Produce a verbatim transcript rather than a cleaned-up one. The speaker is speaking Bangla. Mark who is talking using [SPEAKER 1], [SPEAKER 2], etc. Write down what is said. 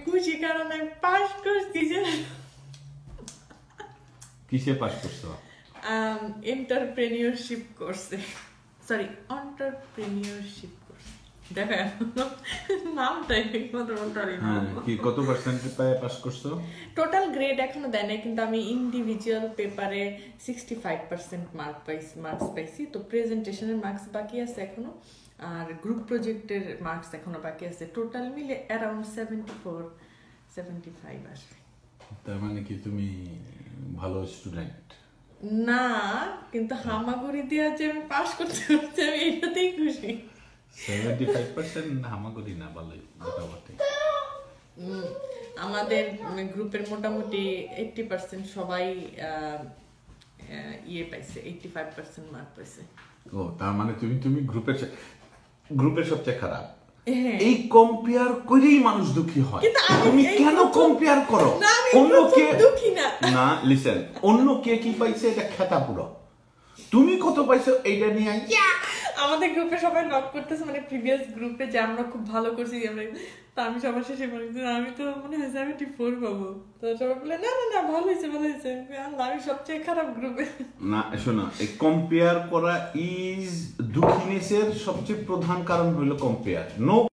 [SPEAKER 1] খুশি কারণ আমি পাস করছি।
[SPEAKER 2] কিসে পাস করছো?
[SPEAKER 1] এন্টারপ্রেনিয়রশিপ কোর্সে, সরি এন্টারপ্রেনিয়রশিপ কোর্স। দেখো নামটাই ঠিকমতো মনে
[SPEAKER 2] হ্যাঁ, কি কত পার্সেন্ট পায় পাস করছো?
[SPEAKER 1] টোটাল গ্রেড এখনো দেয় নাই, কিন্তু আমি ইন্ডিভিজুয়াল পেপারে সিক্সটি ফাইভ পার্সেন্ট মার্ক পাইছি মার্কস পাইছি। তো প্রেজেন্টেশনের মার্কস বাকি আছে এখনো, আর গ্রুপ প্রজেক্টের মার্কস এখনো বাকি আছে। টোটাল মিলে around seventy four seventy five আসবে।
[SPEAKER 2] তার মানে কি তুমি ভালো স্টুডেন্ট
[SPEAKER 1] না, কিন্তু হামাগুড়ি দিয়ে যে আমি পাস করতে পারছি আমি এটাতেই খুশি।
[SPEAKER 2] সেভেন্টি ফাইভ পার্সেন্ট হামাগুড়ি না, ভালোই মোটামুটি।
[SPEAKER 1] আমাদের গ্রুপের মোটামুটি এইট্টি পার্সেন্ট সবাই ইয়ে পাইছে, এইট্টি ফাইভ পার্সেন্ট মার্ক পাইছে।
[SPEAKER 2] ও, তার মানে তুমি তুমি গ্রুপের গ্রুপের সবচেয়ে খারাপ। এই কম্পেয়ার করেই মানুষ দুঃখী হয়। তুমি কেন কম্পেয়ার করো? অন্য কে
[SPEAKER 1] দুঃখী না
[SPEAKER 2] না, লিসেন, অন্য কে কি পাইছে এটা খেতা পুরো, তুমি কত পাইছো এইটা নিয়ে।
[SPEAKER 1] আমাদের গ্রুপে সবাই নক করতেছে, মানে প্রিভিয়াস গ্রুপে যে আমরা খুব ভালো করছি আমরা, তো আমি সবার শেষে বলি আমি তো মনে হয় সেভেন্টি ফোর পাবো। তো সবাই বলে না না না ভালো হয়েছে ভালো হয়েছে, আমি সবচেয়ে খারাপ গ্রুপে। না
[SPEAKER 2] শোনো, এই কম্পেয়ার করা ইজ দুঃখিনেসের সবচেয়ে প্রধান কারণ হলো কম্পেয়ার। নো